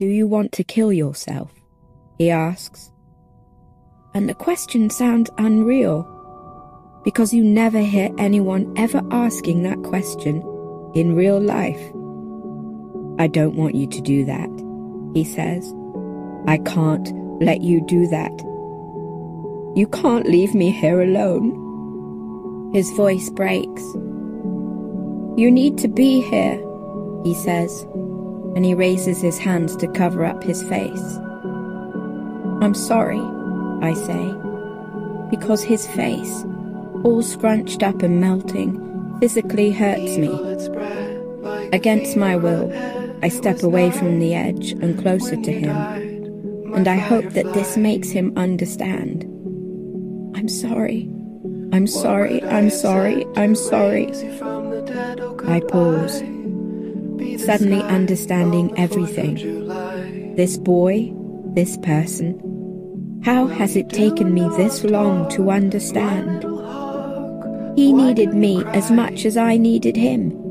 "Do you want to kill yourself?" he asks. And the question sounds unreal, because you never hear anyone ever asking that question in real life. "I don't want you to do that," he says. "I can't let you do that. You can't leave me here alone." His voice breaks. "You need to be here," he says, and he raises his hands to cover up his face. "I'm sorry," I say, because his face, all scrunched up and melting, physically hurts me. Against my will, I step away from the edge and closer to him, and I hope that this makes him understand. "I'm sorry. I'm sorry. I'm sorry. I'm sorry." I pause, suddenly understanding everything. This boy, this person. How has it taken me this long to understand? He needed me as much as I needed him.